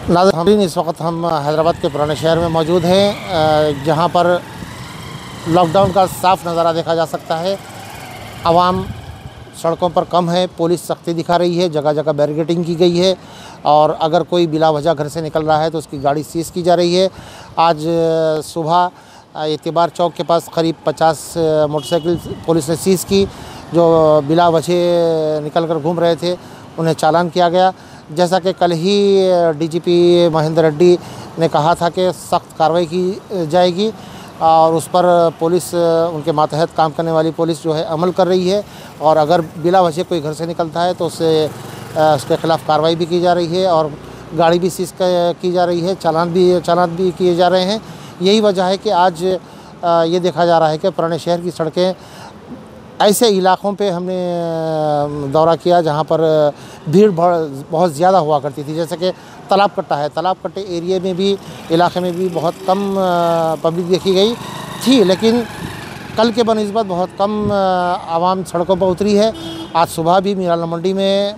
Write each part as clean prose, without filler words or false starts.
नाज़रीन, इस वक्त हम हैदराबाद के पुराने शहर में मौजूद हैं, जहां पर लॉकडाउन का साफ नज़ारा देखा जा सकता है। आवाम सड़कों पर कम है, पुलिस सख्ती दिखा रही है, जगह जगह बैरिकेडिंग की गई है और अगर कोई बिला वजह घर से निकल रहा है तो उसकी गाड़ी सीज़ की जा रही है। आज सुबह एतबार चौक के पास करीब 50 मोटरसाइकिल पुलिस ने सीज़ की। जो बिला वजह निकल कर घूम रहे थे उन्हें चालान किया गया। जैसा कि कल ही डीजीपी महेंद्र रेड्डी ने कहा था कि सख्त कार्रवाई की जाएगी और उस पर पुलिस, उनके मातहत काम करने वाली पुलिस जो है अमल कर रही है और अगर बिला वजह कोई घर से निकलता है तो उसके ख़िलाफ़ कार्रवाई भी की जा रही है और गाड़ी भी सीज़ की जा रही है, चालान भी किए जा रहे हैं। यही वजह है कि आज ये देखा जा रहा है कि पुराने शहर की सड़कें, ऐसे इलाक़ों पे हमने दौरा किया जहाँ पर भीड़ बहुत ज़्यादा हुआ करती थी। जैसे कि तालाब कट्टा है, तालाब कट्टे एरिए में भी, इलाके में भी बहुत कम पब्लिक देखी गई थी, लेकिन कल के बनिस्बत बहुत कम आवाम सड़कों पर उतरी है। आज सुबह भी मीराला मंडी में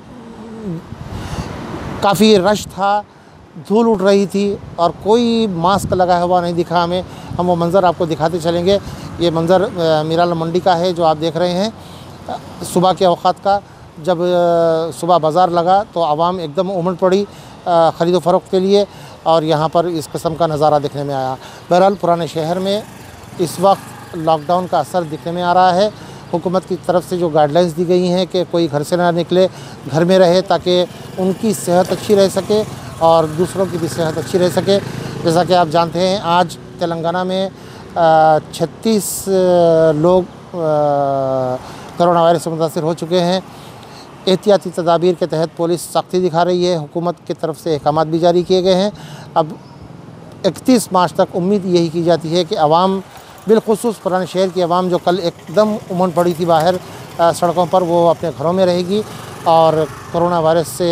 काफ़ी रश था, धूल उड़ रही थी और कोई मास्क लगाया हुआ नहीं दिखा हमें। हम वो मंज़र आपको दिखाते चलेंगे। ये मंज़र मीराला मंडी का है जो आप देख रहे हैं। सुबह के औक़ात का जब सुबह बाज़ार लगा तो आवाम एकदम उमड़ पड़ी ख़रीद व फ़रोख्त के लिए और यहाँ पर इस किस्म का नज़ारा देखने में आया। बहरहाल पुराने शहर में इस वक्त लॉकडाउन का असर दिखने में आ रहा है। हुकूमत की तरफ से जो गाइडलाइंस दी गई हैं कि कोई घर से ना निकले, घर में रहे ताकि उनकी सेहत अच्छी रह सके और दूसरों की भी सेहत अच्छी रह सके। जैसा कि आप जानते हैं, आज तेलंगाना में 36 लोग कोरोना वायरस से मुतासिर हो चुके हैं। एहतियाती तदाबीर के तहत पुलिस सख्ती दिखा रही है, हुकूमत की तरफ से अहकामात भी जारी किए गए हैं। अब 31 मार्च तक उम्मीद यही की जाती है कि आवाम, बिलखुसूस पुराने शहर की आवाम जो कल एकदम उमड़ पड़ी थी बाहर सड़कों पर, वो अपने घरों में रहेगी और कोरोना वायरस से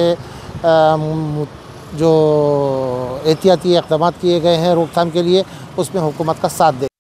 जो एहतियाती इक़दामात किए गए हैं रोकथाम के लिए, उसमें हुकूमत का साथ दे।